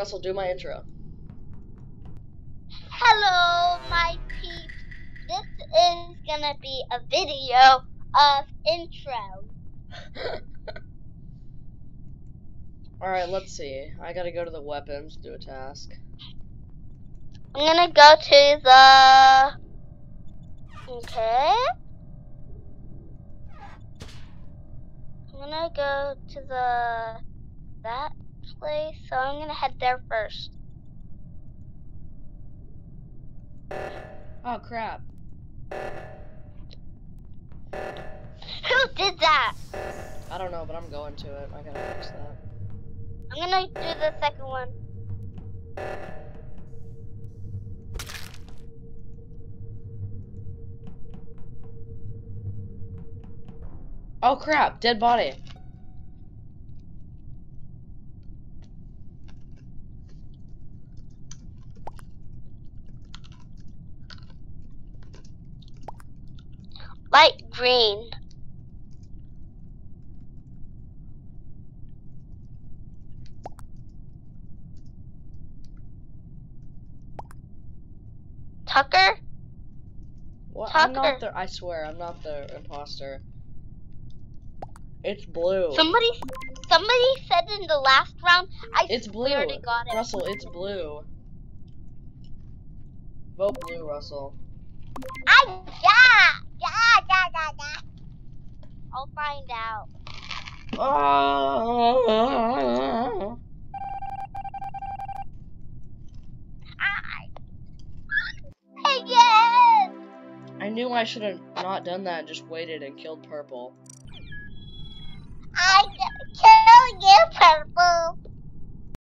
Russell, do my intro. Hello, my peeps. This is gonna be a video of intro. Alright, let's see. I gotta go to the weapons, do a task. I'm gonna go to the... Okay. I'm gonna go to that place, so I'm gonna head there first. Oh, crap. Who did that? I don't know, but I'm going to it. I gotta fix that. I'm gonna do the second one. Oh, crap. Dead body. Light green. Tucker? What? Tucker. I'm not the. I swear, I'm not the imposter. It's blue. Somebody said in the last round, It's blue. swear to God, Russell, it's blue. Vote blue, Russell. Yeah. I'll find out. Oh. Yes! I knew I should have not done that and just waited and killed purple. I kill you, purple.